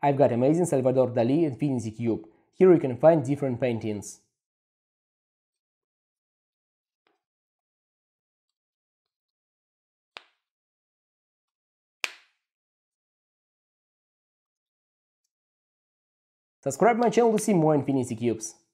I've got amazing Salvador Dali Infinity Cube. Here you can find different paintings. Subscribe my channel to see more Infinity Cubes.